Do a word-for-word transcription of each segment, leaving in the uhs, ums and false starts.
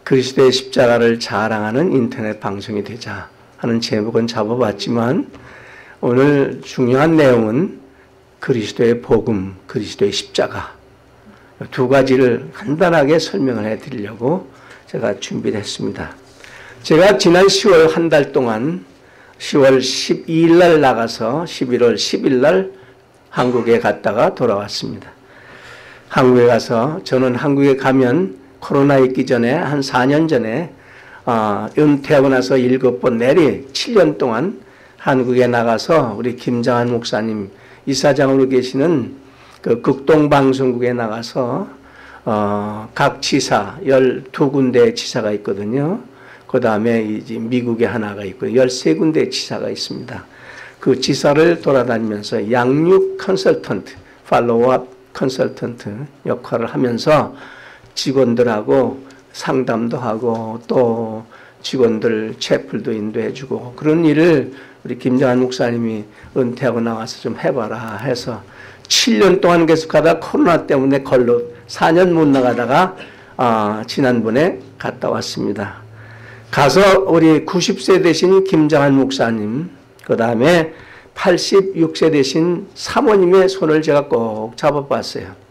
그리스도의 십자가를 자랑하는 인터넷 방송이 되자 하는 제목은 잡아봤지만 오늘 중요한 내용은 그리스도의 복음, 그리스도의 십자가 두 가지를 간단하게 설명을 해드리려고 제가 준비를 했습니다. 제가 지난 시월 한 달 동안 시월 십이일 날 나가서 십일월 십일 날 한국에 갔다가 돌아왔습니다. 한국에 가서 저는 한국에 가면 코로나 있기 전에 한 사 년 전에 어, 은퇴하고 나서 일곱 번 내리 칠 년 동안 한국에 나가서 우리 김장한 목사님 이사장으로 계시는 그 극동방송국에 나가서 어, 각 지사 열두 군데 지사가 있거든요. 그 다음에 이제 미국에 하나가 있고 열세 군데 지사가 있습니다. 그 지사를 돌아다니면서 양육 컨설턴트, 팔로우업 컨설턴트 역할을 하면서 직원들하고 상담도 하고 또 직원들 채플도 인도해주고 그런 일을 우리 김장한 목사님이 은퇴하고 나와서 좀 해봐라 해서 칠 년 동안 계속하다 코로나 때문에 걸로 사 년 못 나가다가 어, 지난번에 갔다 왔습니다. 가서 우리 구십 세 되신 김장한 목사님, 그 다음에 팔십육 세 되신 사모님의 손을 제가 꼭 잡아봤어요.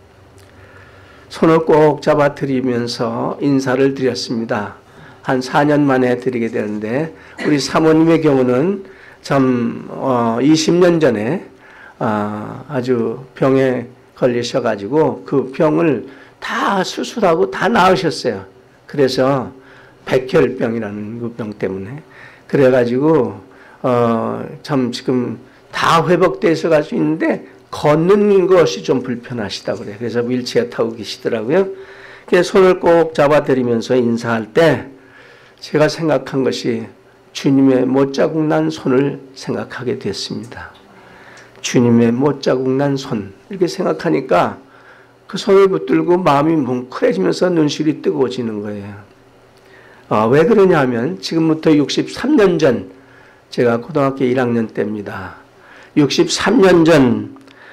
손을 꼭 잡아드리면서 인사를 드렸습니다. 한 사 년 만에 드리게 되는데 우리 사모님의 경우는 참 어, 이십 년 전에 어, 아주 병에 걸리셔가지고 그 병을 다 수술하고 다 나으셨어요. 그래서 백혈병이라는 그 병 때문에 그래가지고 어, 참 지금 다 회복돼서 갈 수 있는데 걷는 것이 좀 불편하시다고 그래요. 그래서 휠체어 타고 계시더라고요. 그래서 손을 꼭 잡아드리면서 인사할 때 제가 생각한 것이 주님의 못자국 난 손을 생각하게 됐습니다. 주님의 못자국 난 손 이렇게 생각하니까 그 손을 붙들고 마음이 뭉클해지면서 눈시울이 뜨거워지는 거예요. 아, 왜 그러냐 하면 지금부터 육십삼 년 전 제가 고등학교 일 학년 때입니다. 육십삼 년 전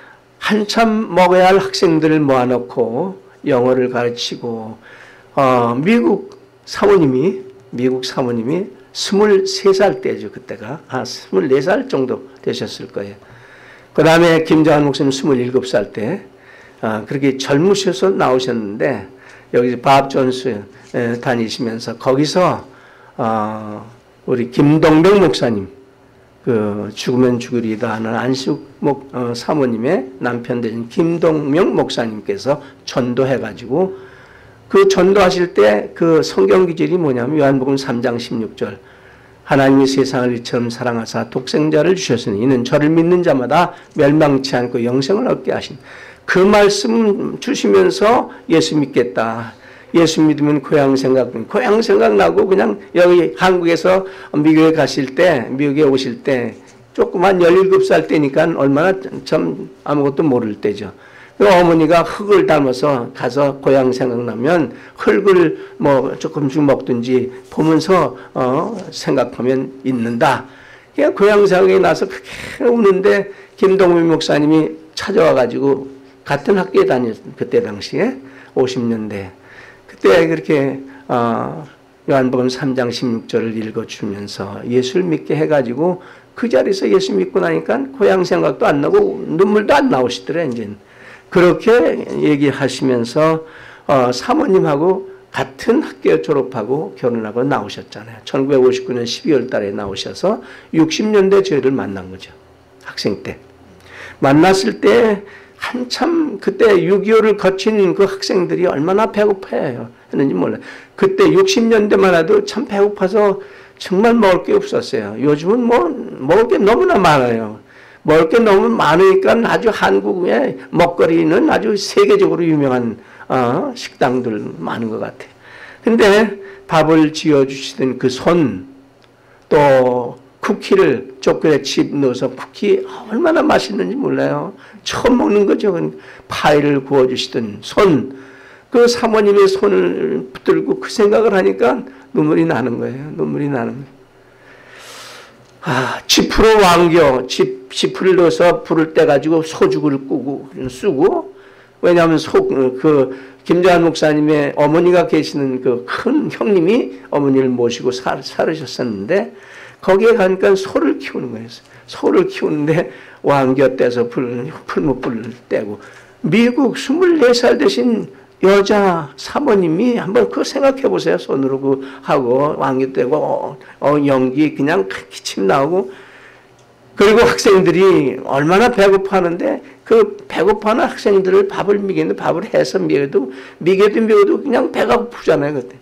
한참 먹어야 할 학생들을 모아놓고 영어를 가르치고 어, 미국 사모님이 미국 사모님이 스물세 살 때죠. 그때가 한 스물네 살 정도 되셨을 거예요. 그 다음에 김장한 목사님 스물일곱 살 때 어, 그렇게 젊으셔서 나오셨는데 여기 밥 존스 에, 다니시면서 거기서 어, 우리 김동백 목사님 그 죽으면 죽으리다 하는 안식 목 어, 사모님의 남편 되신 김동명 목사님께서 전도해가지고 그 전도하실 때 그 성경 기절이 뭐냐면 요한복음 삼 장 십육 절 하나님이 세상을 이처럼 사랑하사 독생자를 주셨으니 이는 저를 믿는 자마다 멸망치 않고 영생을 얻게 하신 그 말씀 주시면서 예수 믿겠다. 예수 믿으면 고향 생각, 고향 생각나고 그냥 여기 한국에서 미국에 가실 때, 미국에 오실 때 조그만 열일곱 살 때니까 얼마나 참 아무것도 모를 때죠. 어머니가 흙을 닮아서 가서 고향 생각나면 흙을 뭐 조금씩 먹든지 보면서 어 생각하면 잊는다. 그냥 고향 생각이 나서 그렇게 우는데 김동민 목사님이 찾아와가지고 같은 학교에 다녔, 그때 당시에 오십 년대. 그때 그렇게 어, 요한복음 삼 장 십육 절을 읽어주면서 예수를 믿게 해가지고 그 자리에서 예수 믿고 나니까 고향 생각도 안 나고 눈물도 안 나오시더래. 이제 그렇게 얘기하시면서 어, 사모님하고 같은 학교 졸업하고 결혼하고 나오셨잖아요. 천구백오십구 년 십이월 달에 나오셔서 육십 년대 저희를 만난 거죠. 학생 때 만났을 때 한참 그때 육이오를 거친 그 학생들이 얼마나 배고파요 했는지 몰라요. 그때 육십 년대만 해도 참 배고파서 정말 먹을 게 없었어요. 요즘은 뭐 먹을 게 너무나 많아요. 먹을 게 너무 많으니까 아주 한국의 먹거리는 아주 세계적으로 유명한 어, 식당들 많은 것 같아요. 근데 밥을 지어주시던 그 손, 또 쿠키를 초콜릿칩 넣어서 쿠키 얼마나 맛있는지 몰라요. 처음 먹는 거죠. 파이를 구워주시던 손, 그 사모님의 손을 붙들고 그 생각을 하니까 눈물이 나는 거예요. 눈물이 나는 거예요. 아, 지프로 왕겨, 지, 지프를 넣어서 불을 떼가지고 소죽을 꾸고, 쓰고, 왜냐하면 속, 그, 김재환 목사님의 어머니가 계시는 그 큰 형님이 어머니를 모시고 살, 살으셨었는데, 거기에 가니까 소를 키우는 거예요. 소를 키우는데 왕겨 떼서 불, 풀무불을 떼고, 미국 스물네 살 되신 여자 사모님이 한번 그거 생각해 보세요. 손으로 그 하고, 왕겨 떼고, 어, 어, 연기 그냥 기침 나오고, 그리고 학생들이 얼마나 배고파하는데 그 배고파하는 학생들을 밥을 미겠는데 밥을 해서 미겨도 미겨도 미겨도 그냥 배가 고프잖아요. 그때.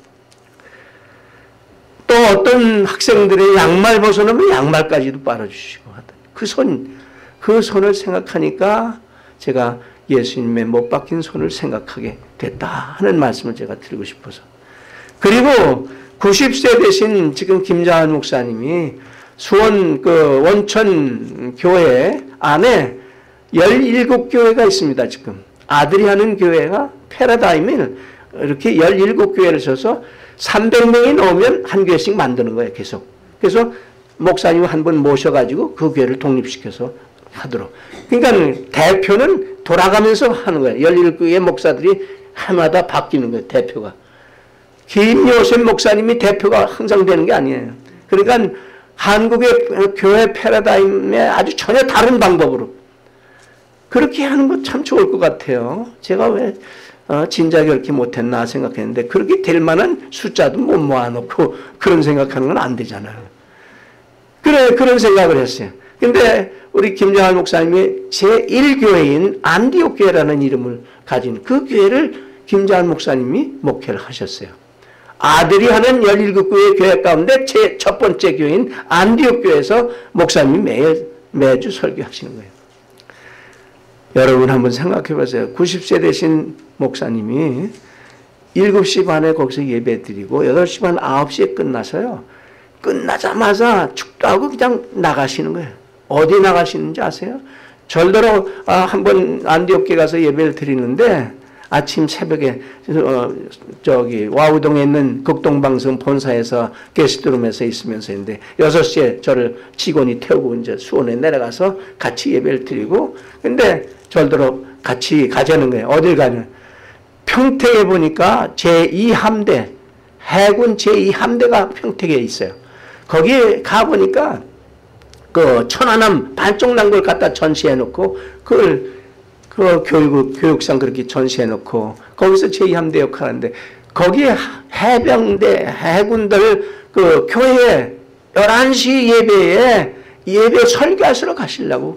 또 어떤 학생들의 양말 벗어놓으면 양말까지도 빨아주시고 하다. 그 손, 그 손을 생각하니까 제가 예수님의 못 박힌 손을 생각하게 됐다 하는 말씀을 제가 드리고 싶어서. 그리고 구십 세 되신 지금 김자한 목사님이 수원 그 원천 교회 안에 열일곱 교회가 있습니다. 지금 아들이 하는 교회가 패러다임을 이렇게 열일곱 교회를 써서 삼백 명이 넘으면 한 교회씩 만드는 거예요. 계속. 그래서 목사님 한 분 모셔가지고 그 교회를 독립시켜서 하도록. 그러니까 대표는 돌아가면서 하는 거예요. 열일곱 교회 목사들이 해마다 바뀌는 거예요. 대표가. 김요셉 목사님이 대표가 항상 되는 게 아니에요. 그러니까 한국의 교회 패러다임에 아주 전혀 다른 방법으로 그렇게 하는 거 참 좋을 것 같아요. 제가 왜 어, 진작에 그렇게 못했나 생각했는데 그렇게 될 만한 숫자도 못 모아놓고 그런 생각하는 건 안 되잖아요. 그래 그런 생각을 했어요. 근데 우리 김정환 목사님이 제일 교회인 안디옥 교회라는 이름을 가진 그 교회를 김정환 목사님이 목회를 하셨어요. 아들이 하는 열일곱 교회 교회 가운데 제 첫 번째 교회인 안디옥 교회에서 목사님이 매, 매주 설교하시는 거예요. 여러분 한번 생각해 보세요. 구십 세 되신 목사님이 일곱 시 반에 거기서 예배 드리고 여덟 시 반 아홉 시에 끝나서요. 끝나자마자 축도하고 그냥 나가시는 거예요. 어디 나가시는지 아세요? 절대로 아, 한번 안디옥 교회 가서 예배를 드리는데 아침 새벽에 어, 저기 와우동에 있는 극동방송 본사에서 게스트룸에서 있으면서인데 여섯 시에 저를 직원이 태우고 이제 수원에 내려가서 같이 예배를 드리고 근데 절대로 같이 가자는 거예요. 어딜 가냐? 평택에 보니까 제이 함대 해군 제이 함대가 평택에 있어요. 거기에 가 보니까 그 천안함 반쪽 난 걸 갖다 전시해 놓고 그걸 그 교육, 교육상 그렇게 전시해 놓고, 거기서 제이 함대 역할하는데, 거기에 해병대, 해군들, 그, 교회에 열한 시 예배에 예배 설교하시러 가시려고,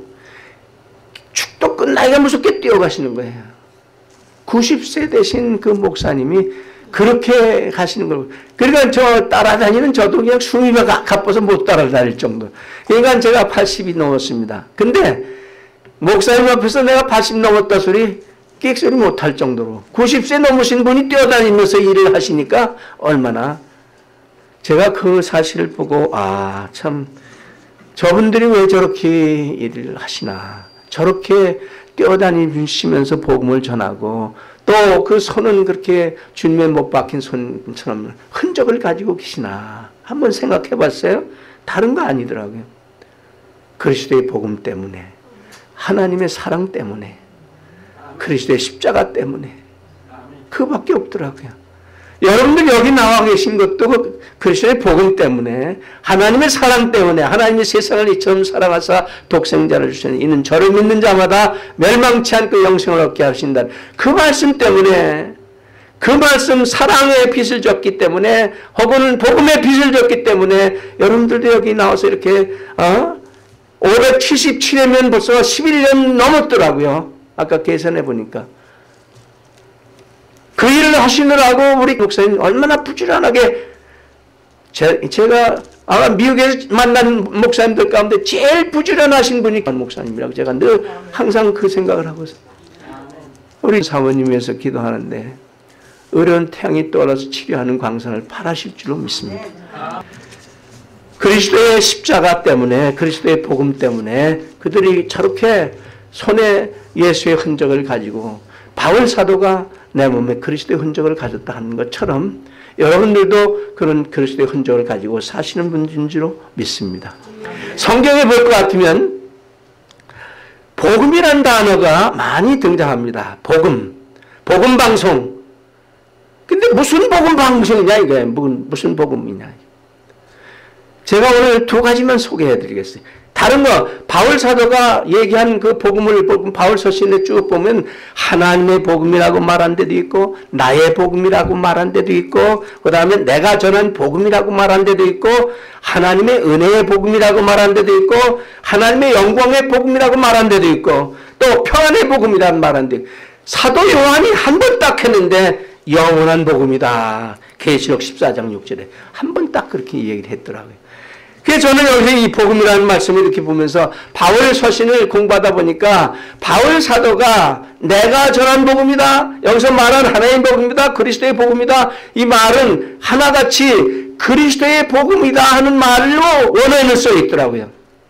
축도 끝나기가 무섭게 뛰어가시는 거예요. 구십 세 되신 그 목사님이 그렇게 가시는 거고, 그러니까 저 따라다니는 저도 그냥 숨이 가빠서 못 따라다닐 정도. 그러니까 제가 팔십이 넘었습니다. 근데, 목사님 앞에서 내가 팔십 넘었다 소리 끽소리 못할 정도로 구십 세 넘으신 분이 뛰어다니면서 일을 하시니까 얼마나 제가 그 사실을 보고 아 참 저분들이 왜 저렇게 일을 하시나 저렇게 뛰어다니시면서 복음을 전하고 또 그 손은 그렇게 주님의 못 박힌 손처럼 흔적을 가지고 계시나 한번 생각해 봤어요? 다른 거 아니더라고요. 그리스도의 복음 때문에 하나님의 사랑 때문에 그리스도의 십자가 때문에 그밖에 없더라고요. 여러분들 여기 나와 계신 것도 그리스도의 복음 때문에 하나님의 사랑 때문에 하나님의 세상을 이처럼 사랑하사 독생자를 주시는 이는 저를 믿는 자마다 멸망치 않고 영생을 얻게 하신다는 그 말씀 때문에 그 말씀 사랑의 빛을 줬기 때문에 혹은 복음의 빛을 줬기 때문에 여러분들도 여기 나와서 이렇게 어? 오백칠십칠 회면 벌써 십일 년 넘었더라고요. 아까 계산해 보니까. 그 일을 하시느라고 우리 목사님 얼마나 부지런하게 제, 제가 아마 미국에서 만난 목사님들 가운데 제일 부지런하신 분이 목사님이라고 제가 늘 항상 그 생각을 하고 있어요. 우리 사모님 위해서 기도하는데 어려운 태양이 떠올라서 치료하는 광선을 바라실 줄로 믿습니다. 그리스도의 십자가 때문에 그리스도의 복음 때문에 그들이 저렇게 손에 예수의 흔적을 가지고 바울 사도가 내 몸에 그리스도의 흔적을 가졌다 하는 것처럼 여러분들도 그런 그리스도의 흔적을 가지고 사시는 분인 줄로 믿습니다. 성경에 볼 것 같으면 복음이란 단어가 많이 등장합니다. 복음, 복음 방송. 근데 무슨 복음 방송이냐 이게 무슨 무슨 복음이냐. 제가 오늘 두 가지만 소개해 드리겠어요. 다른 거 바울 사도가 얘기한 그 복음을 바울 서신에 쭉 보면 하나님의 복음이라고 말한 데도 있고 나의 복음이라고 말한 데도 있고 그 다음에 내가 전한 복음이라고 말한 데도 있고 하나님의 은혜의 복음이라고 말한 데도 있고 하나님의 영광의 복음이라고 말한 데도 있고 또 평안의 복음이라고 말한 데도 있고 사도 요한이 한 번 딱 했는데 영원한 복음이다. 계시록 십사 장 육 절에 한 번 딱 그렇게 얘기를 했더라고요. 그래서 저는 여기서 이 복음이라는 말씀을 이렇게 보면서 바울 서신을 공부하다 보니까 바울 사도가 내가 전한 복음이다. 여기서 말한 하나님의 복음이다. 그리스도의 복음이다. 이 말은 하나같이 그리스도의 복음이다 하는 말로 원어에는 써 있더라고요.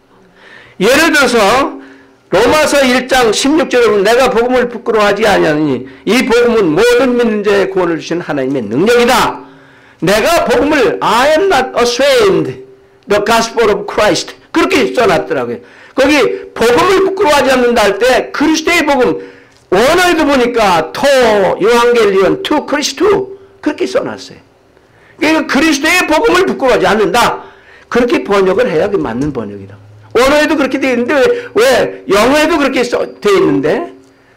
예를 들어서 로마서 일 장 십육 절에 보면 내가 복음을 부끄러워하지 아니하니 이 복음은 모든 믿는 자의 구원을 주신 하나님의 능력이다. 내가 복음을 I am not ashamed The Gospel of Christ 그렇게 써놨더라고요. 거기 복음을 부끄러워하지 않는다 할 때 그리스도의 복음 원어에도 보니까 토 요한겔리온 투 크리스투 그렇게 써놨어요. 그러니까 그리스도의 복음을 부끄러워하지 않는다. 그렇게 번역을 해야 그 맞는 번역이다. 원어에도 그렇게 되어 있는데 왜, 왜 영어에도 그렇게 써, 되어 있는데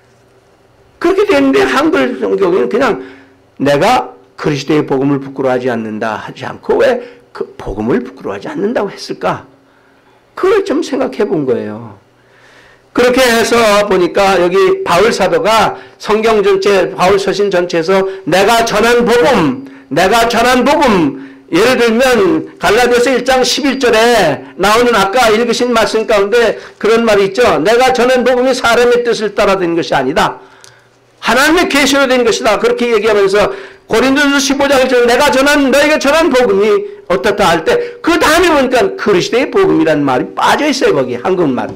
그렇게 되어 있는데 한글 성경에는 그냥 내가 그리스도의 복음을 부끄러워하지 않는다 하지 않고 왜 그 복음을 부끄러워하지 않는다고 했을까? 그걸 좀 생각해 본 거예요. 그렇게 해서 보니까 여기 바울 사도가 성경 전체, 바울 서신 전체에서 내가 전한 복음, 내가 전한 복음, 예를 들면 갈라디아서 일 장 십일 절에 나오는 아까 읽으신 말씀 가운데 그런 말이 있죠. 내가 전한 복음이 사람의 뜻을 따라 된 것이 아니다. 하나님의 계시로 된 것이다. 그렇게 얘기하면서 고린도서 십오 장 일 절 내가 전한 너에게 전한 복음이 어떻다 할 때 그 다음에 보니까 그리스도의 복음이라는 말이 빠져 있어요. 거기 한국말.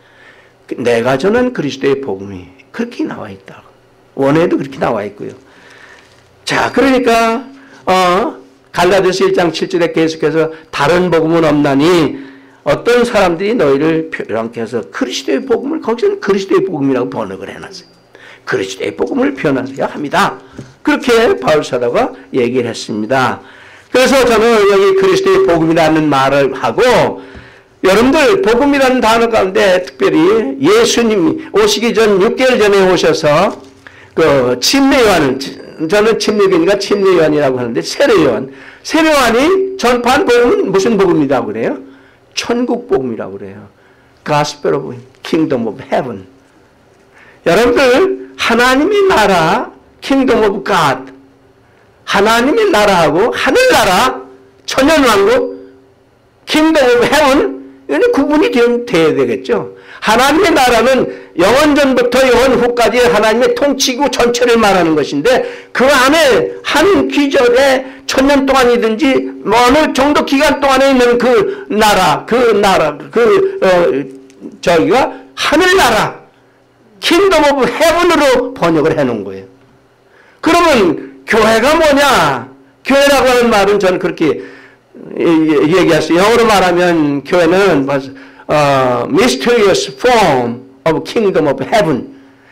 내가 전한 그리스도의 복음이 그렇게 나와 있다. 원에도 그렇게 나와 있고요. 자, 그러니까 어, 갈라디아서 일 장 칠 절에 계속해서 다른 복음은 없나니 어떤 사람들이 너희를 표현케 해서 그리스도의 복음을 거기서는 그리스도의 복음이라고 번역을 해놨어요. 그리스도의 복음을 표현하셔야 합니다. 그렇게 바울 사도가 얘기를 했습니다. 그래서 저는 여기 그리스도의 복음이라는 말을 하고 여러분들 복음이라는 단어 가운데 특별히 예수님이 오시기 전 육 개월 전에 오셔서 그 침례 요한을 저는 침례교니까 침례 요한이라고 하는데 세례 요한 세례 요한이 전파한 복음은 무슨 복음이라고 그래요? 천국 복음이라고 그래요. Gospel of Kingdom of Heaven. 여러분들 하나님의 나라 Kingdom of God 하나님의 나라하고 하늘나라 천년왕국 Kingdom of Heaven 이거는 구분이 돼야 되겠죠. 하나님의 나라는 영원전부터 영원 후까지 하나님의 통치구 전체를 말하는 것인데 그 안에 한 기절에 천년 동안이든지 어느 정도 기간 동안에 있는 그 나라 그 나라 그 어, 저기가 하늘나라 킹덤 오브 헤븐으로 번역을 해놓은 거예요. 그러면 교회가 뭐냐? 교회라고 하는 말은 저는 그렇게 얘기했어요. 영어로 말하면 교회는 어, mysterious form of kingdom of heaven.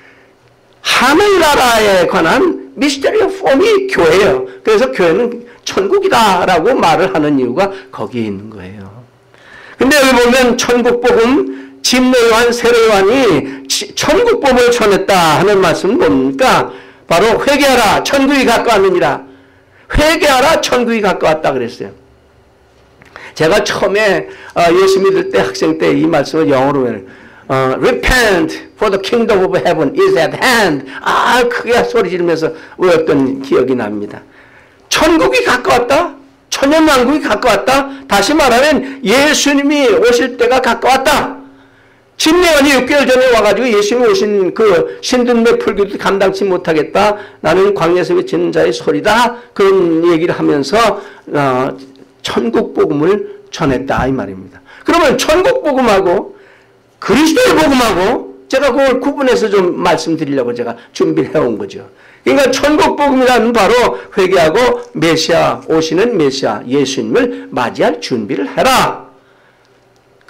하늘나라에 관한 mysterious form이 교회예요. 그래서 교회는 천국이다라고 말을 하는 이유가 거기에 있는 거예요. 근데 여기 보면 천국복음 침례 요한, 세례 요한이 천국복음을 전했다 하는 말씀은 뭡니까? 바로 회개하라 천국이 가까웠느니라. 회개하라 천국이 가까웠다 그랬어요. 제가 처음에 예수 믿을 때 학생 때 이 말씀을 영어로 해요. 어, Repent for the kingdom of heaven is at hand. 아 크게 소리 지르면서 외웠던 기억이 납니다. 천국이 가까웠다? 천년왕국이 가까웠다? 다시 말하면 예수님이 오실 때가 가까웠다. 침례요한이 육 개월 전에 와가지고 예수님이 오신 그 신든매 풀기도 감당치 못하겠다. 나는 광야에서 외치는 자의 소리다. 그런 얘기를 하면서 어, 천국 복음을 전했다 이 말입니다. 그러면 천국 복음하고 그리스도의 복음하고 제가 그걸 구분해서 좀 말씀드리려고 제가 준비를 해온 거죠. 그러니까 천국 복음이라는 바로 회개하고 메시아 오시는 메시아 예수님을 맞이할 준비를 해라.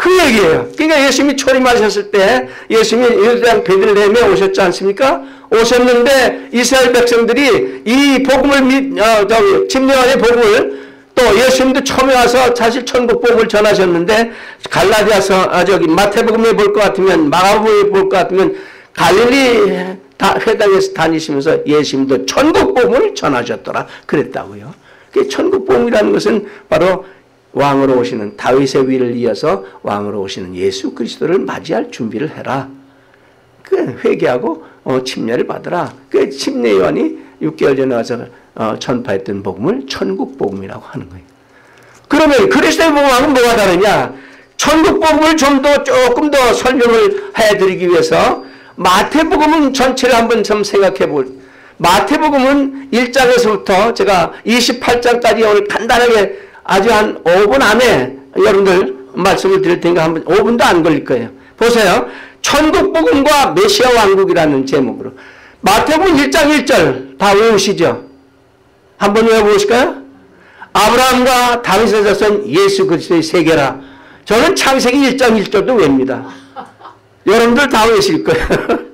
그 얘기예요. 그러니까 예수님이 초림하셨을 때 예수님이 유대양 베들레헴에 오셨지 않습니까? 오셨는데 이스라엘 백성들이 이 복음을 믿, 어, 저기 침례요한의 복음을 또 예수님도 처음에 와서 사실 천국 복음을 전하셨는데 갈라디아서 아, 저기 마태복음에 볼 것 같으면 마가복음에 볼 것 같으면 갈릴리 다 회당에서 다니시면서 예수님도 천국 복음을 전하셨더라 그랬다고요. 그 천국 복음이라는 것은 바로 왕으로 오시는 다윗의 위를 이어서 왕으로 오시는 예수 그리스도를 맞이할 준비를 해라. 그 회개하고 어, 침례를 받으라. 그 침례 요한이 육 개월 전에 와서 어, 전파했던 복음을 천국 복음이라고 하는 거예요. 그러면 그리스도의 복음하고는 뭐가 다르냐? 천국 복음을 좀 더 조금 더 설명을 해드리기 위해서 마태복음은 전체를 한번 좀 생각해 볼. 마태복음은 일 장에서부터 제가 이십팔 장까지 오늘 간단하게 아주 한 오 분 안에 여러분들 말씀을 드릴 테니까 한번 오 분도 안 걸릴 거예요. 보세요. 천국복음과 메시아 왕국이라는 제목으로 마태복음 일 장 일 절 다 외우시죠? 한번 외워보실까요? 아브라함과 다윗의 자손 예수 그리스도의 세계라. 저는 창세기 일 장 일 절도 외웁니다. 여러분들 다 외우실 거예요.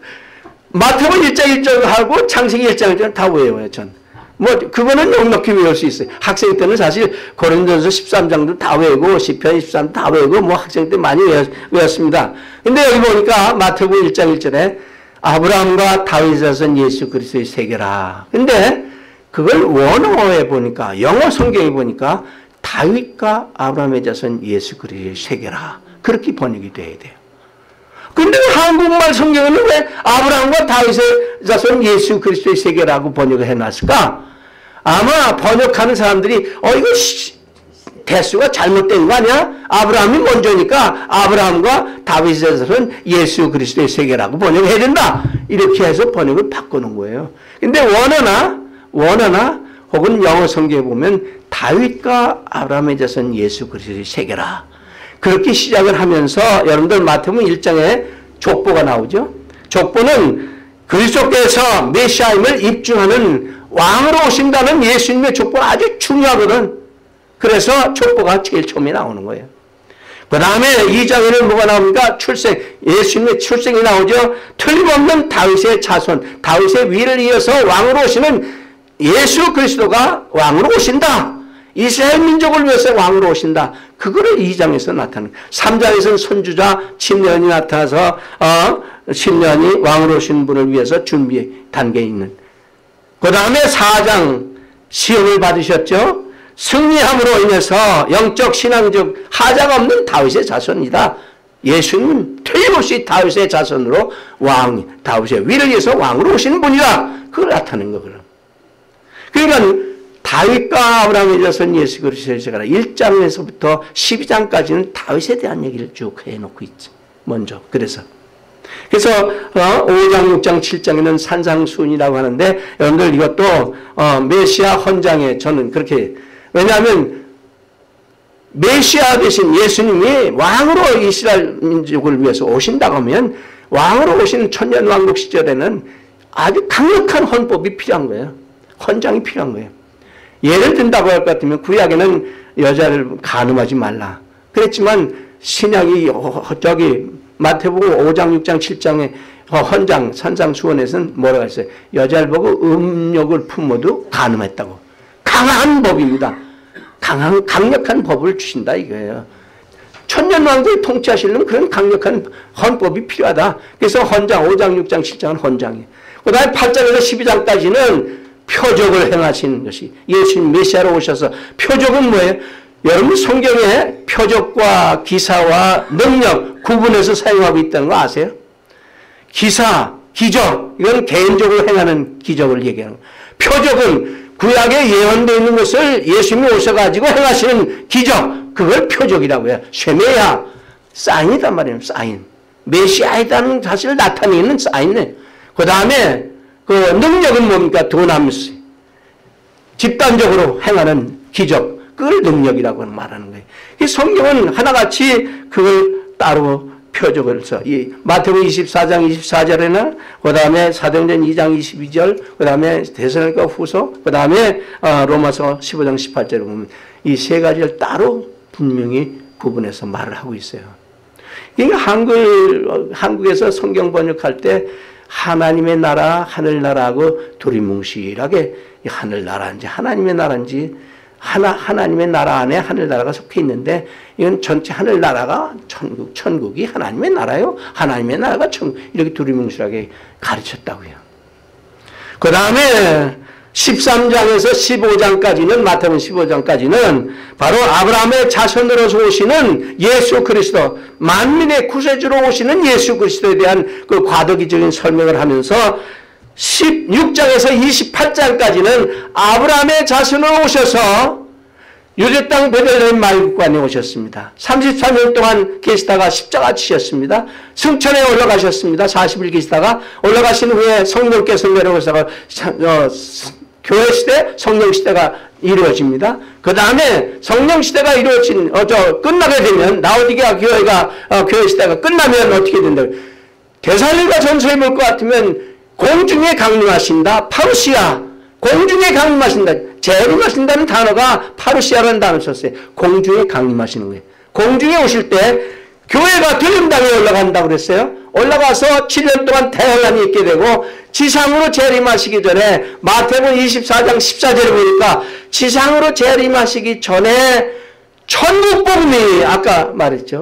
마태복음 일 장 일 절하고 창세기 일 장 일 절 다 외워요. 전. 뭐 그거는 넉넉히 외울 수 있어요. 학생 때는 사실 고린도전서 십삼 장도 다 외우고 시편 이십삼 다 외우고 뭐 학생 때 많이 외웠, 외웠습니다. 근데 여기 보니까 마태복음 일 장 일 절에 아브라함과 다윗의 자손 예수 그리스도의 세계라. 근데 그걸 원어에 보니까 영어 성경에 보니까 다윗과 아브라함의 자손 예수 그리스도의 세계라. 그렇게 번역이 돼야 돼요. 근데 한국말 성경에는 왜 아브라함과 다윗의 자손 예수 그리스도의 세계라고 번역을 해놨을까? 아마 번역하는 사람들이 어 이거 대수가 잘못된 거 아니야? 아브라함이 먼저니까 아브라함과 다윗의 자손 예수 그리스도의 세계라고 번역해야 된다. 이렇게 해서 번역을 바꾸는 거예요. 근데 원어나 원어나 혹은 영어 성경에 보면 다윗과 아브라함의 자손 예수 그리스도의 세계라. 그렇게 시작을 하면서 여러분들 마태복음 일 장에 족보가 나오죠. 족보는 그리스도께서 메시아임을 입증하는 왕으로 오신다는 예수님의 족보가 아주 중요하거든. 그래서 족보가 제일 처음에 나오는 거예요. 그 다음에 이 장에는 뭐가 나옵니까? 출생, 예수님의 출생이 나오죠. 틀림없는 다윗의 자손, 다윗의 위를 이어서 왕으로 오시는 예수 그리스도가 왕으로 오신다. 이스라엘 민족을 위해서 왕으로 오신다. 그거를 이 장에서 나타내는. 삼 장에서는 선주자 침례요한이 나타나서 어, 침례요한이 왕으로 오신 분을 위해서 준비 단계에 있는. 그 다음에 사 장 시험을 받으셨죠. 승리함으로 인해서 영적 신앙적 하자가 없는 다윗의 자손이다. 예수님은 틀림없이 다윗의 자손으로 왕, 다윗의 위를 위해서 왕으로 오시는 분이다. 그걸 나타낸 거거든. 그러니까 다윗과 아브라함의 자손 예수 그리스도의 세계라 일 장에서부터 십이 장까지는 다윗에 대한 얘기를 쭉 해놓고 있지. 먼저. 그래서. 그래서 어, 오 장, 육 장, 칠 장에는 산상수훈이라고 하는데 여러분들 이것도 어, 메시아 헌장에 저는 그렇게 왜냐하면 메시아 대신 예수님이 왕으로 이스라엘 민족을 위해서 오신다고 하면 왕으로 오신 천년왕국 시절에는 아주 강력한 헌법이 필요한 거예요. 헌장이 필요한 거예요. 예를 든다고 할 것 같으면 구약에는 여자를 간음하지 말라. 그랬지만 신약이 저기 마태복음 오 장, 육 장, 칠 장의 헌장, 산상수훈에서는 뭐라고 했어요? 여자를 보고 음욕을 품어도 간음했다고. 강한 법입니다. 강한, 강력한 법을 주신다 이거예요. 천년왕국을 통치하시려면 그런 강력한 헌법이 필요하다. 그래서 헌장, 오 장, 육 장, 칠 장은 헌장이에요. 그 다음에 팔 장에서 십이 장까지는 표적을 행하시는 것이 예수님 메시아로 오셔서 표적은 뭐예요? 여러분 성경에 표적과 기사와 능력 구분해서 사용하고 있다는 거 아세요? 기사, 기적 이건 개인적으로 행하는 기적을 얘기하는 거예요. 표적은 구약에 예언되어 있는 것을 예수님이 오셔가지고 행하시는 기적 그걸 표적이라고 해요. 쉐메야 사인이란 말이에요. 사인 메시아이라는 사실을 나타내는 사인이에요. 그 다음에 그 능력은 뭡니까? 도나무스. 집단적으로 행하는 기적. 그걸 능력이라고 말하는 거예요. 이 성경은 하나같이 그걸 따로 표적을 써. 이 마태복음 이십사 장 이십사 절에는 그 다음에 사도행전 이 장 이십이 절, 그 다음에 데살로니가 후서, 그 다음에 어, 로마서 십오 장 십팔 절을 보면 이 세 가지를 따로 분명히 구분해서 말을 하고 있어요. 그러니까 한글, 한국에서 성경 번역할 때 하나님의 나라, 하늘나라하고 두리뭉실하게 하늘나라인지 하나님의 나라인지 하나, 하나님의 나라 안에 하늘나라가 속해 있는데 이건 전체 하늘나라가 천국, 천국이 하나님의 나라요. 하나님의 나라가 천국. 이렇게 두리뭉실하게 가르쳤다고요. 그 다음에 십삼 장에서 십오 장까지는, 마태복음 십오 장까지는 바로 아브라함의 자손으로서 오시는 예수 그리스도, 만민의 구세주로 오시는 예수 그리스도에 대한 그 과도기적인 설명을 하면서 십육 장에서 이십팔 장까지는 아브라함의 자손으로 오셔서 유대 땅 베들레헴 말국관에 오셨습니다. 삼십삼 년 동안 계시다가 십자가 치셨습니다. 승천에 올라가셨습니다. 사십 일 계시다가 올라가신 후에 성령께서 내려오셔서 어, 교회 시대, 성령 시대가 이루어집니다. 그 다음에 성령 시대가 이루어진, 어, 저, 끝나게 되면, 라오디게아 교회가, 어, 교회 시대가 끝나면 어떻게 된다고? 데살릴과 전서에 볼 것 같으면, 공중에 강림하신다. 파루시아. 공중에 강림하신다. 재림하신다는 단어가 파루시아라는 단어를 썼어요. 공중에 강림하시는 거예요. 공중에 오실 때, 교회가 들림당에 올라간다고 그랬어요. 올라가서 칠 년 동안 대환란이 있게 되고 지상으로 재림하시기 전에 마태복음 이십사 장 십사 절에 보니까 지상으로 재림하시기 전에 천국복음이 아까 말했죠.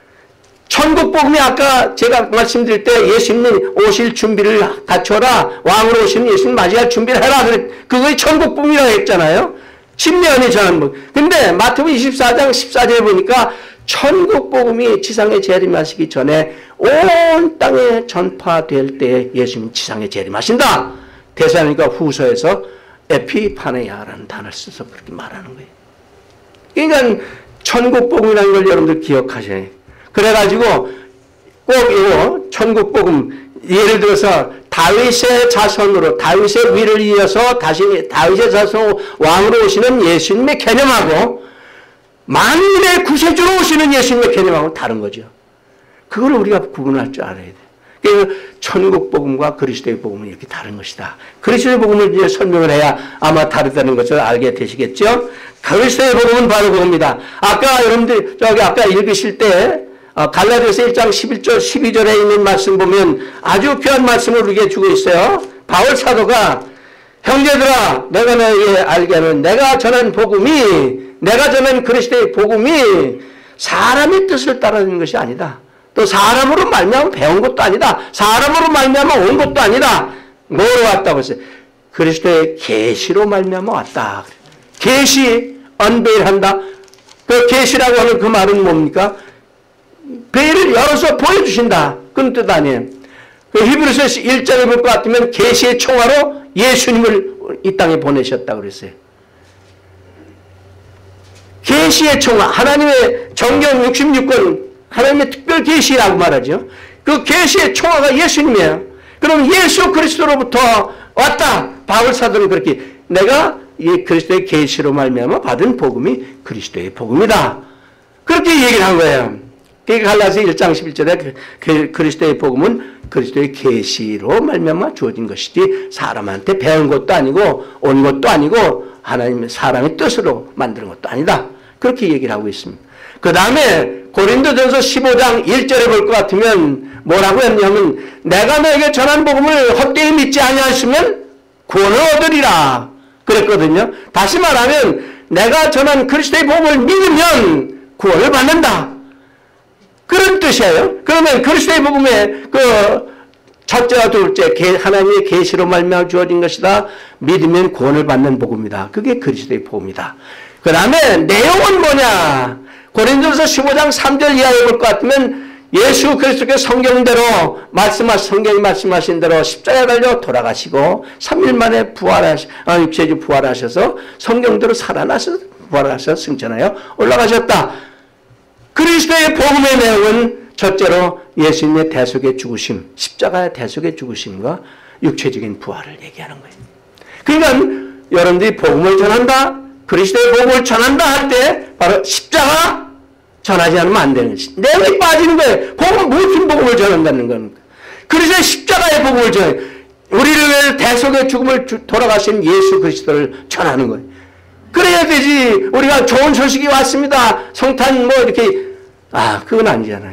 천국복음이 아까 제가 말씀드릴 때 예수님 오실 준비를 갖춰라. 왕으로 오시는 예수님 맞이할 준비를 해라. 그게 천국복음이라고 했잖아요. 십 년이 전한 복. 근데 마태복음 이십사 장 십사 절에 보니까 천국복음이 지상에 재림하시기 전에 온 땅에 전파될 때 예수님 지상에 재림하신다. 데살로니가 후서에서 에피파네야라는 단어를 써서 그렇게 말하는 거예요. 그러니까 천국복음이라는 걸 여러분들 기억하셔야 해요. 그래가지고 꼭 이거 천국복음 예를 들어서 다윗의 자손으로 다윗의 위를 이어서 다시 다윗의 자손 왕으로 오시는 예수님의 개념하고 만민의 구세주로 오시는 예수님의 개념하고는 다른 거죠. 그걸 우리가 구분할 줄 알아야 돼. 그러니까 천국 복음과 그리스도의 복음은 이렇게 다른 것이다. 그리스도의 복음을 이제 설명을 해야 아마 다르다는 것을 알게 되시겠죠? 그리스도의 복음은 바로 그겁니다. 아까 여러분들 저기 아까 읽으실 때 갈라디아서 일 장 십일 절 십이 절에 있는 말씀 보면 아주 귀한 말씀을 우리에게 주고 있어요. 바울 사도가 형제들아 내가 너에게 알게 하는 내가 전한 복음이 내가 전한 그리스도의 복음이 사람의 뜻을 따르는 것이 아니다. 또 사람으로 말미암아 배운 것도 아니다. 사람으로 말미암아 온 것도 아니다. 뭐로 왔다고 했어요? 그리스도의 계시로 말미암아 왔다. 계시, 언베일한다. 그 계시라고 하는 그 말은 뭡니까? 베일을 열어서 보여주신다. 그런 뜻 아니에요. 그 히브리서 일 장에 볼 것 같으면 계시의 총화로 예수님을 이 땅에 보내셨다고 그랬어요. 계시의 총화, 하나님의 정경 육십육 권, 하나님의 특별 계시라고 말하죠. 그 계시의 총화가 예수님이에요. 그럼 예수 그리스도로부터 왔다. 바울 사도는 그렇게 내가 이 그리스도의 계시로 말미암아 받은 복음이 그리스도의 복음이다. 그렇게 얘기를 한 거예요. 그러니까 갈라디아서 일 장 십일 절에 그 그리스도의 복음은 그리스도의 계시로 말미암아 주어진 것이지 사람한테 배운 것도 아니고 온 것도 아니고 하나님의 사람의 뜻으로 만드는 것도 아니다. 그렇게 얘기를 하고 있습니다. 그 다음에 고린도전서 십오 장 일 절에 볼 것 같으면 뭐라고 했냐면 내가 너에게 전한 복음을 헛되이 믿지 아니하시면 구원을 얻으리라 그랬거든요. 다시 말하면 내가 전한 그리스도의 복음을 믿으면 구원을 받는다. 그런 뜻이에요. 그러면 그리스도의 복음의 그 첫째와 둘째 하나님의 계시로 말미암아 주어진 것이다. 믿으면 구원을 받는 복음이다. 그게 그리스도의 복음이다. 그 다음에 내용은 뭐냐? 고린도서 십오 장 삼 절 이하에 볼 것 같으면 예수 그리스도께 성경대로 말씀하신 성경이 말씀하신 대로 십자가에 달려 돌아가시고 삼 일 만에 부활하시 아, 육체주 부활하셔서 성경대로 살아나서 부활하셔서 승천하여 올라가셨다. 그리스도의 복음의 내용은 첫째로 예수님의 대속의 죽으심, 십자가의 대속의 죽으심과 육체적인 부활을 얘기하는 거예요. 그러니까 여러분들이 복음을 전한다, 그리스도의 복음을 전한다 할 때 바로 십자가 전하지 않으면 안 되는 것이 내용이 빠지는 거예요. 복음, 무슨 복음을 전한다는 겁니까? 그리스도의 십자가의 복음을 전해 우리를 대속의 죽음을 돌아가신 예수 그리스도를 전하는 거예요. 그래야 되지. 우리가 좋은 소식이 왔습니다. 성탄 뭐 이렇게 아 그건 아니잖아요.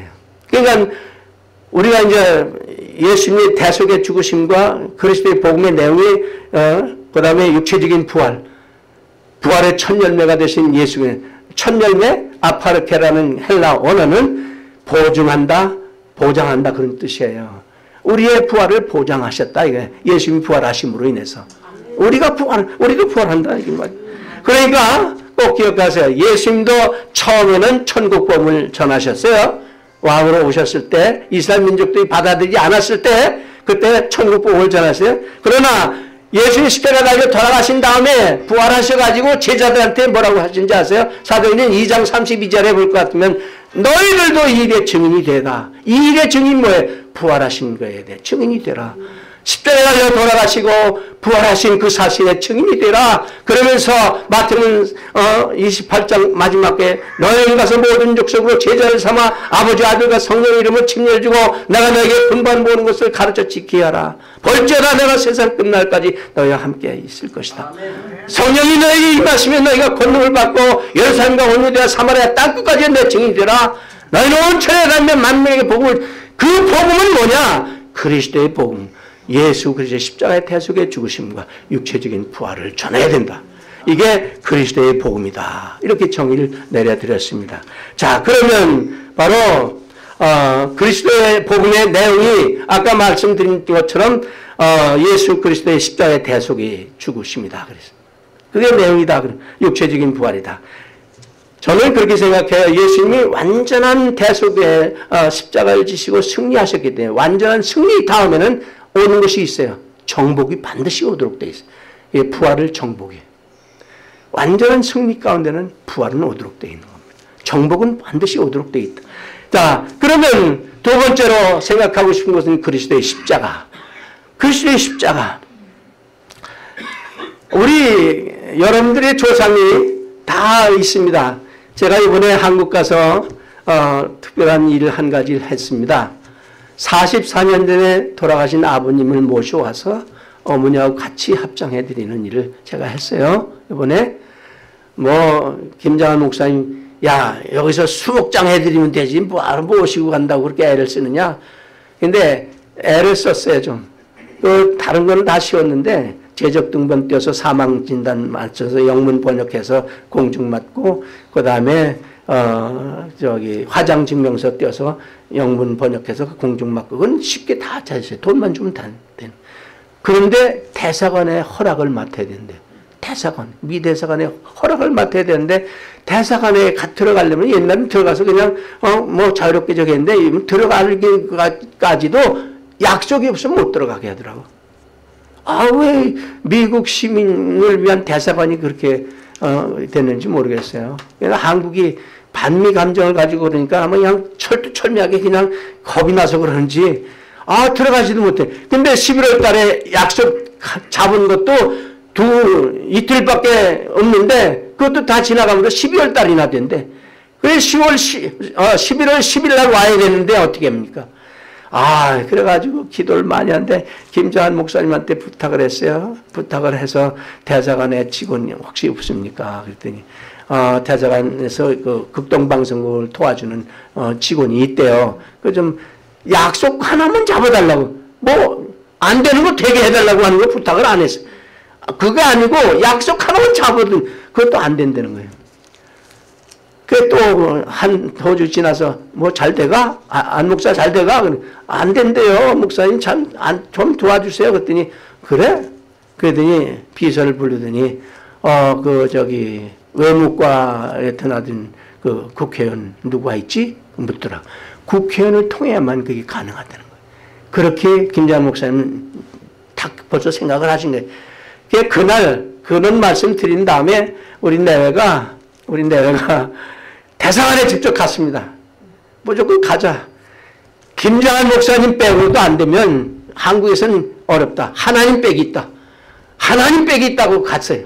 그러니까 우리가 이제 예수님의 대속의 죽으심과 그리스도의 복음의 내용이 어, 그 다음에 육체적인 부활, 부활의 첫 열매가 되신 예수의 첫 열매 아파르케라는 헬라 언어는 보증한다, 보장한다 그런 뜻이에요. 우리의 부활을 보장하셨다 이게 예수님이 부활하심으로 인해서 우리가 부활, 우리도 부활한다 이게 말. 그러니까 꼭 기억하세요. 예수님도 처음에는 천국복음을 전하셨어요. 왕으로 오셨을 때 이스라엘 민족들이 받아들이지 않았을 때 그때 천국복음을 전하셨어요. 그러나 예수님 십자가 달려 돌아가신 다음에 부활하셔가지고 제자들한테 뭐라고 하신지 아세요? 사도행전 이 장 삼십이 절에 볼 것 같으면 너희들도 이 일의 증인이 되라. 이 일의 증인 뭐예요? 부활하신 거에 대해 증인이 되라. 십자가에 달려 돌아가시고 부활하신 그 사실의 증인이 되라. 그러면서 마태는 어, 이십팔 장 마지막에 너희는 가서 모든 족속으로 제자를 삼아 아버지 아들과 성령의 이름을 침례를 주고 내가 너에게 분반 보는 것을 가르쳐 지키게 하라. 벌죄라 내가 세상 끝날까지 너희와 함께 있을 것이다. 성령이 너에게 임하시면 너희가 권능을 받고 예루살렘과 온 유대와 사마리아 땅끝까지 내 증인이 되라. 너희는 온 천하에 다니면 만민에게 복음을 그 복음은 뭐냐? 그리스도의 복음. 예수 그리스도의 십자가의 대속의 죽으심과 육체적인 부활을 전해야 된다. 이게 그리스도의 복음이다. 이렇게 정의를 내려드렸습니다. 자, 그러면 바로 어, 그리스도의 복음의 내용이 아까 말씀드린 것처럼 어, 예수 그리스도의 십자가의 대속의 죽으심이다. 그래서 그게 내용이다. 육체적인 부활이다. 저는 그렇게 생각해요. 예수님이 완전한 대속의 어, 십자가를 지시고 승리하셨기 때문에 완전한 승리 다음에는 오는 것이 있어요. 정복이 반드시 오도록 되어 있어요. 예, 부활을 정복이에요. 완전한 승리 가운데는 부활은 오도록 되어 있는 겁니다. 정복은 반드시 오도록 되어 있다. 자, 그러면 두 번째로 생각하고 싶은 것은 그리스도의 십자가. 그리스도의 십자가. 우리 여러분들의 조상이 다 있습니다. 제가 이번에 한국 가서 어, 특별한 일을 한 가지를 했습니다. 사십사 년 전에 돌아가신 아버님을 모셔와서 어머니하고 같이 합장해드리는 일을 제가 했어요. 이번에 뭐 김장한 목사님 야 여기서 수목장 해드리면 되지 뭐하러 모시고 간다고 그렇게 애를 쓰느냐. 근데 애를 썼어요 좀. 또 다른 거는 다 쉬웠는데 제적등본 떼어서 사망진단 맞춰서 영문 번역해서 공중 맞고 그 다음에 어, 저기, 화장증명서 떼어서 영문 번역해서 공중 맞고, 그건 쉽게 다 잘했어요. 돈만 주면 다 되는. 그런데 대사관의 허락을 맡아야 되는데, 대사관, 미 대사관의 허락을 맡아야 되는데, 대사관에 가, 들어가려면 옛날엔 들어가서 그냥, 어, 뭐 자유롭게 저기 했는데, 들어가기까지도 약속이 없으면 못 들어가게 하더라고. 아, 왜 미국 시민을 위한 대사관이 그렇게, 어, 됐는지 모르겠어요. 그러니까 한국이 반미 감정을 가지고 그러니까 아마 그냥 철두철미하게 그냥 겁이 나서 그러는지 아 들어가지도 못해. 근데 십일월 달에 약속 잡은 것도 두 이틀밖에 없는데 그것도 다 지나가면서 십이월 달이나 된대. 그래서 시월 어, 십일월 십일 날 와야 되는데 어떻게 합니까? 아 그래가지고 기도를 많이 하는데 김정한 목사님한테 부탁을 했어요. 부탁을 해서 대사관에 직원이 혹시 없습니까? 그랬더니 어, 대사관에서 그 극동방송국을 도와주는 어, 직원이 있대요. 그 좀 약속 하나만 잡아달라고 뭐 안 되는 거 되게 해달라고 하는 거 부탁을 안 했어요. 그게 아니고 약속 하나만 잡아도 그것도 안 된다는 거예요. 그 또 한 두 주 지나서 뭐 잘 돼가? 아, 안 목사 잘 돼가? 안 된대요. 목사님 참 좀 도와주세요. 그랬더니 그래? 그랬더니 비서를 부르더니 어 그 저기 외무과에 드나든 그 국회의원 누가 있지? 묻더라. 국회의원을 통해야만 그게 가능하다는 거예요. 그렇게 김재환 목사님은 딱 벌써 생각을 하신 거예요. 그날 그런 말씀 드린 다음에 우리 내외가 우리 내외가 대사관에 직접 갔습니다. 무조건 가자. 김장한 목사님 빼고도 안 되면 한국에서는 어렵다. 하나님 빽이 있다. 하나님 빽이 있다고 갔어요.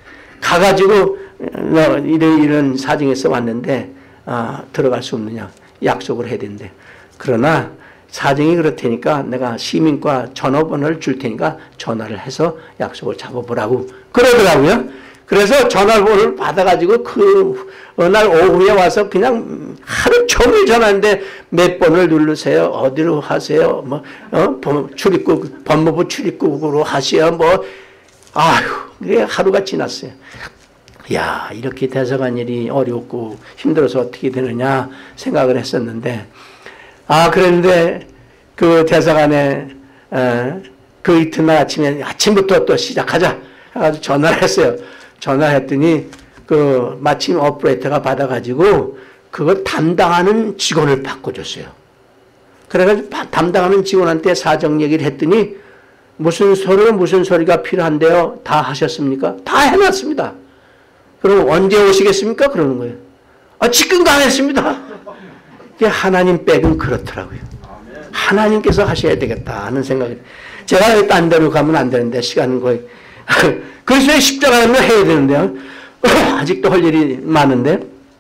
가가지고 너 이런 이런 사정에서 왔는데 아, 들어갈 수 없느냐. 약속을 해야 된대. 그러나 사정이 그렇다니까 내가 시민과 전화번호를 줄 테니까 전화를 해서 약속을 잡아보라고 그러더라고요. 그래서 전화번호를 받아가지고 그 어느 날 오후에 와서 그냥 하루 종일 전화하는데 몇 번을 누르세요. 어디로 하세요. 뭐 어? 출입국 법무부 출입국으로 하세요. 뭐 아휴 이게 하루가 지났어요. 야 이렇게 대사관 일이 어렵고 힘들어서 어떻게 되느냐 생각을 했었는데 아 그런데 그 대사관에 에, 그 이튿날 아침에 아침부터 또 시작하자 해가지고 전화를 했어요. 전화했더니 그 마침 오퍼레이터가 받아가지고 그걸 담당하는 직원을 바꿔줬어요. 그래가지고 담당하는 직원한테 사정 얘기를 했더니 무슨 소리 무슨 소리가 필요한데요? 다 하셨습니까? 다 해놨습니다. 그럼 언제 오시겠습니까? 그러는 거예요. 아 지금도 안 했습니다. 하나님 백은 그렇더라고요. 하나님께서 하셔야 되겠다 하는 생각이. 제가 딴 데로 가면 안 되는데 시간은 거의 그리스도의 십자가는 해야 되는데요. 아직도 할 일이 많은데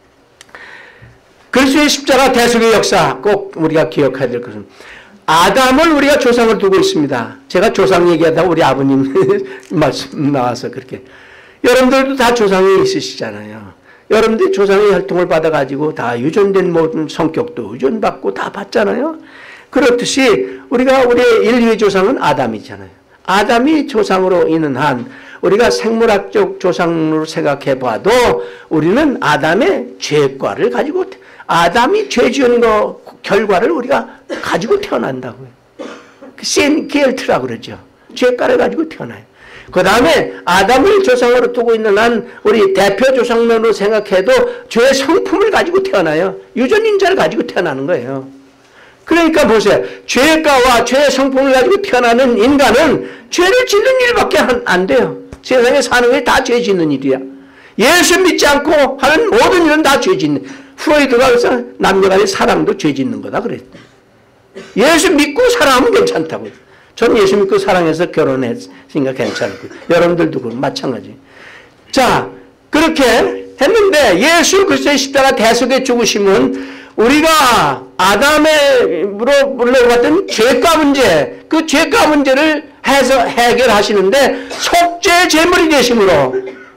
그리스도의 십자가 대속의 역사 꼭 우리가 기억해야 될 것은 아담을 우리가 조상을 두고 있습니다. 제가 조상 얘기하다가 우리 아버님 말씀 나와서 그렇게 여러분들도 다 조상이 있으시잖아요. 여러분들이 조상의 혈통을 받아가지고 다 유전된 모든 성격도 유전받고 다 봤잖아요. 그렇듯이 우리가 우리의 인류의 조상은 아담이잖아요. 아담이 조상으로 있는 한 우리가 생물학적 조상으로 생각해 봐도 우리는 아담의 죄과를 가지고 아담이 죄 지은 거 결과를 우리가 가지고 태어난다고요. sin guilt라고 그러죠. 죄과를 가지고 태어나요. 그 다음에 아담을 조상으로 두고 있는 한 우리 대표 조상으로 생각해도 죄의 성품을 가지고 태어나요. 유전인자를 가지고 태어나는 거예요. 그러니까 보세요. 죄가와 죄의 성품을 가지고 태어나는 인간은 죄를 짓는 일밖에 안 돼요. 세상에 사는 게 다 죄 짓는 일이야. 예수 믿지 않고 하는 모든 일은 다 죄 짓는. 프로이드가 그래서 남녀간의 사랑도 죄 짓는 거다 그랬어요. 예수 믿고 사랑하면 괜찮다고요. 전 예수 믿고 사랑해서 결혼했으니까 괜찮고 여러분들도 그건 마찬가지. 자 그렇게 했는데 예수 그리스도의 십자가 대속의 죽으심은 우리가 아담으로 물려받은 죄가 문제, 그 죄가 문제를 해서 해결하시는데 속죄 제물이 되심으로,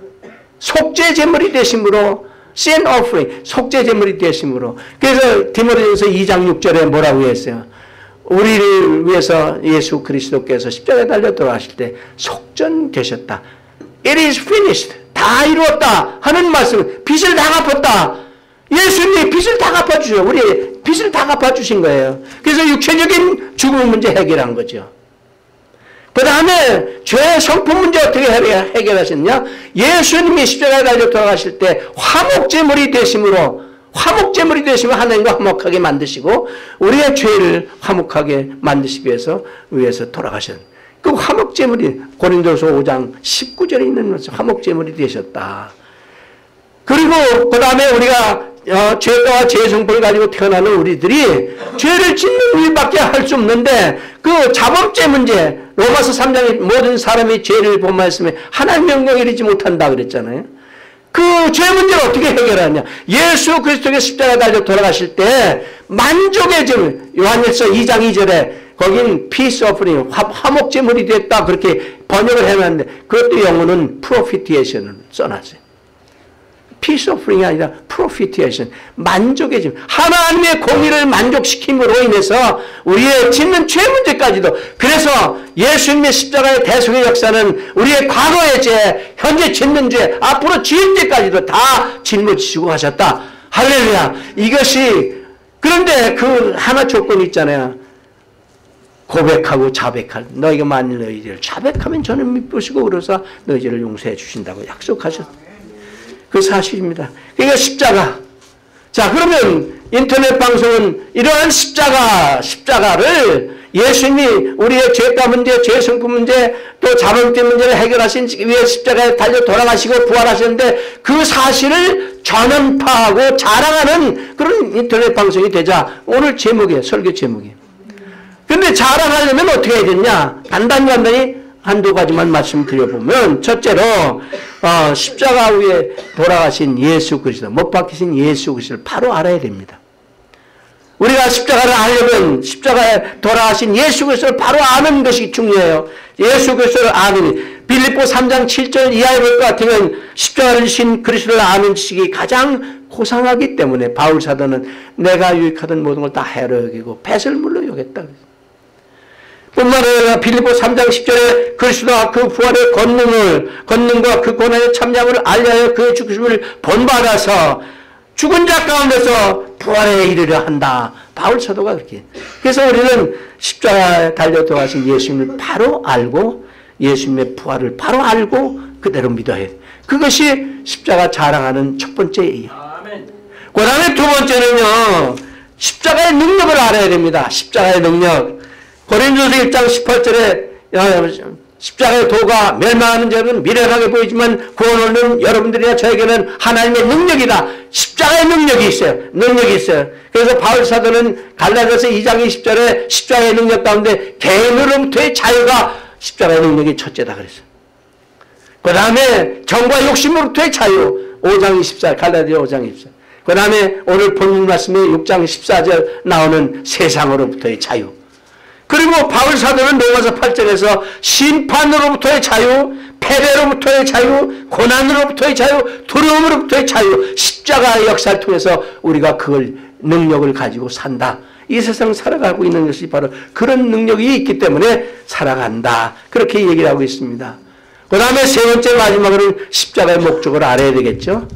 속죄 제물이 되심으로, sin offering, 속죄 제물이 되심으로. 그래서 디모데전서 이 장 육 절에 뭐라고 했어요? 우리를 위해서 예수 그리스도께서 십자가에 달려 돌아가실 때 속전되셨다. It is finished. 다 이루었다 하는 말씀. 빚을 다 갚았다. 예수님이 빚을 다 갚아주셔. 우리 빚을 다 갚아주신 거예요. 그래서 육체적인 죽음 문제 해결한 거죠. 그 다음에 죄의 성품 문제 어떻게 해결하셨냐? 예수님이 십자가에 달려 돌아가실 때 화목제물이 되심으로, 화목제물이 되시면 하나님과 화목하게 만드시고 우리의 죄를 화목하게 만드시기 위해서 위해서 돌아가셨. 그 화목제물이 고린도서 오 장 십구 절에 있는 화목제물이 되셨다. 그리고 그 다음에 우리가 어, 죄와 죄의 성품을 가지고 태어나는 우리들이 죄를 짓는 일밖에 할 수 없는데 그 자범죄 문제, 로마서 삼 장에 모든 사람이 죄를 범하였으면 하나님 영광에 이르지 못한다 그랬잖아요. 그 죄 문제를 어떻게 해결하냐? 예수 그리스도의 십자가에 달려 돌아가실 때 만족의 제물, 요한일서 이 장 이 절에 거긴 peace offering, 화목제물이 됐다 그렇게 번역을 해놨는데 그것도 영어는 propitiation을 써놨어요. peace offering이 아니라 propitiation, 만족의 제물. 하나님의 공의를 만족시킴으로 인해서 우리의 짓는 죄 문제까지도. 그래서 예수님의 십자가의 대속의 역사는 우리의 과거의 죄, 현재 짓는 죄, 앞으로 지을 죄까지도 다 짊어지시고 하셨다. 할렐루야. 이것이 그런데 그 하나 조건이 있잖아요. 고백하고 자백할. 너희가 만일 너희를 자백하면 저는 미쁘시고 그래서 너희를 용서해 주신다고 약속하셨다. 그 사실입니다. 그러니까 십자가. 자, 그러면 인터넷 방송은 이러한 십자가, 십자가를 예수님이 우리의 죄가 문제, 죄 성품 문제, 또 자범죄 문제를 해결하신 위에 십자가에 달려 돌아가시고 부활하셨는데 그 사실을 전언파하고 자랑하는 그런 인터넷 방송이 되자 오늘 제목이에요. 설교 제목이에요. 근데 자랑하려면 어떻게 해야 되냐? 간단히 간단히 한두 가지만 말씀드려보면 첫째로 어, 십자가 위에 돌아가신 예수 그리스도, 못 박히신 예수 그리스도를 바로 알아야 됩니다. 우리가 십자가를 알려면 십자가에 돌아가신 예수 그리스도를 바로 아는 것이 중요해요. 예수 그리스도를 아는 빌립보 삼 장 칠 절 이하의 것 같으면 십자가를 신 그리스도를 아는 지식이 가장 고상하기 때문에 바울 사도는 내가 유익하던 모든 걸 다 해로 여기고 배설물로 여겼다. 뿐만 아니라 빌립보 삼 장 십 절에 그리스도와 그 부활의 권능을 권능과 그 고난의 참여함을 알려하여 그의 죽으심을 본받아서 죽은 자 가운데서 부활에 이르려 한다. 바울 사도가 그렇게. 그래서 우리는 십자가에 달려 들어가신 예수님을 바로 알고 예수님의 부활을 바로 알고 그대로 믿어야 해. 그것이 십자가 자랑하는 첫 번째예요. 그 다음에 두 번째는요, 십자가의 능력을 알아야 됩니다. 십자가의 능력. 고린도서 일 장 십팔 절에 십자가의 도가 멸망하는 자는 미련하게 보이지만 구원을 얻는 여러분들이나 저에게는 하나님의 능력이다. 십자가의 능력이 있어요. 능력이 있어요. 그래서 바울 사도는 갈라디아서 이 장 이십 절에 십자가의 능력 가운데 개인으로부터의 자유가 십자가의 능력이 첫째다 그랬어요. 그 다음에 정과 욕심으로부터의 자유. 오 장 이십사 절, 갈라디아 오 장 이십사 절. 그 다음에 오늘 본문 말씀에 육 장 십사 절 나오는 세상으로부터의 자유. 그리고 바울 사도는 로마서 팔 절에서 심판으로부터의 자유, 패배로부터의 자유, 고난으로부터의 자유, 두려움으로부터의 자유, 십자가의 역사를 통해서 우리가 그걸 능력을 가지고 산다. 이 세상 살아가고 있는 것이 바로 그런 능력이 있기 때문에 살아간다. 그렇게 얘기를 하고 있습니다. 그 다음에 세 번째 마지막으로는 십자가의 목적을 알아야 되겠죠.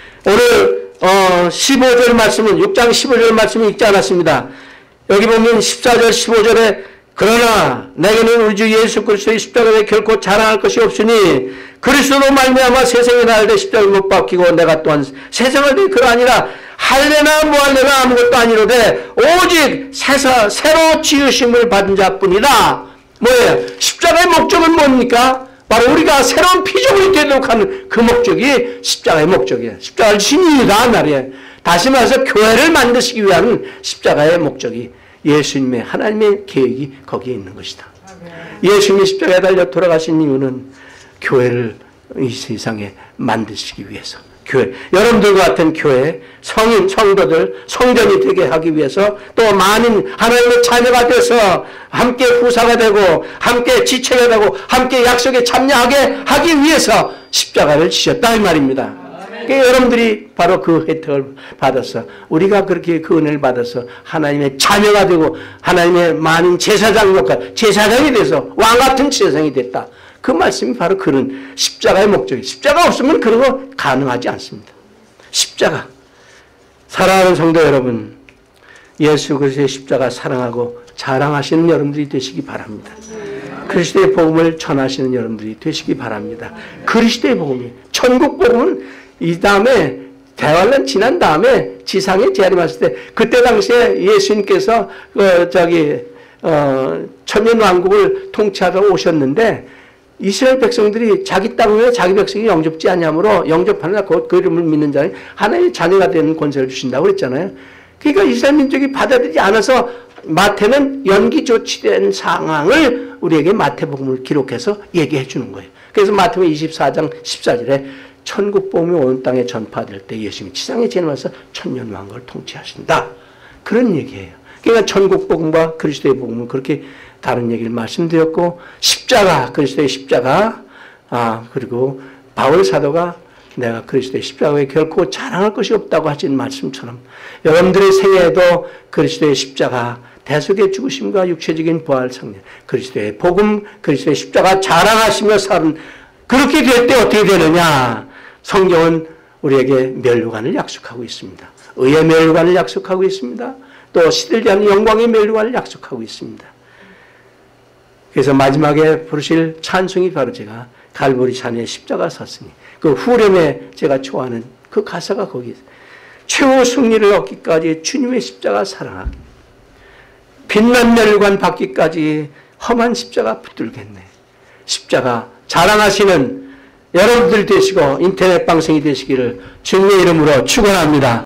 오늘 어, 십오 절 말씀은 육 장 십오 절 말씀을 읽지 않았습니다. 여기 보면 십사 절 십오 절에 그러나 내게는 우리 주 예수 그리스도의 십자가에 결코 자랑할 것이 없으니 그리스도로 말미암아 세상에 날되 십자가를 못 박히고 내가 또한 세상을 되 그러하니라 할래나 뭐할래나 아무것도 아니로되 오직 새사, 새로 지으심을 받은 자뿐이다. 뭐예요? 십자가의 목적은 뭡니까? 바로 우리가 새로운 피조물이 되도록 하는 그 목적이 십자가의 목적이에요. 십자가를 진이다 말이에요. 다시 말해서 교회를 만드시기 위한 십자가의 목적이 예수님의 하나님의 계획이 거기에 있는 것이다. 예수님이 십자가에 달려 돌아가신 이유는 교회를 이 세상에 만드시기 위해서. 교회, 여러분들과 같은 교회, 성인, 성도들, 성전이 되게 하기 위해서 또 많은 하나님의 자녀가 돼서 함께 후사가 되고 함께 지체가 되고 함께 약속에 참여하게 하기 위해서 십자가를 지셨다 이 말입니다. 그러니까 여러분들이 바로 그 혜택을 받아서 우리가 그렇게 그 은혜를 받아서 하나님의 자녀가 되고 하나님의 많은 제사장 역할, 제사장이 돼서 왕같은 제사장이 됐다. 그 말씀이 바로 그런 십자가의 목적이에요. 십자가 없으면 그런 거 가능하지 않습니다. 십자가. 사랑하는 성도 여러분, 예수 그리스도의 십자가 사랑하고 자랑하시는 여러분들이 되시기 바랍니다. 그리스도의 복음을 전하시는 여러분들이 되시기 바랍니다. 그리스도의 복음이, 천국 복음은 이 다음에 대환란 지난 다음에 지상에 재림하실 때 그때 당시에 예수님께서 어, 저기 어, 천년 왕국을 통치하러 오셨는데 이스라엘 백성들이 자기 땅에 자기 백성이 영접지 않냐므로 영접하느라 곧 그 이름을 믿는 자는 하나님의 자녀가 되는 권세를 주신다고 그랬잖아요. 그러니까 이스라엘 민족이 받아들이지 않아서 마태는 연기 조치된 상황을 우리에게 마태복음을 기록해서 얘기해 주는 거예요. 그래서 마태복음 이십사 장 십사 절에 천국 복음이 온 땅에 전파될 때 예수님이 지상에 재림하셔서 천년 왕국을 통치하신다. 그런 얘기예요. 그러니까 천국 복음과 그리스도의 복음은 그렇게 다른 얘기를 말씀드렸고 십자가, 그리스도의 십자가, 아 그리고 바울 사도가 내가 그리스도의 십자가에 결코 자랑할 것이 없다고 하신 말씀처럼 여러분들의 생애에도 그리스도의 십자가, 대속의 죽으심과 육체적인 부활 성령, 그리스도의 복음, 그리스도의 십자가 자랑하시며 사는 그렇게 될 때 어떻게 되느냐? 성경은 우리에게 면류관을 약속하고 있습니다. 의의 면류관을 약속하고 있습니다. 또 시들지 않는 영광의 면류관을 약속하고 있습니다. 그래서 마지막에 부르실 찬송이 바로 제가 갈보리 산에 십자가 섰으니 그 후렴에 제가 좋아하는 그 가사가 거기 있어요. 최후 승리를 얻기까지 주님의 십자가 사랑하기. 빛난 면류관 받기까지 험한 십자가 붙들겠네. 십자가 자랑하시는 여러분들 되시고 인터넷 방송이 되시기를 주님의 이름으로 축원합니다.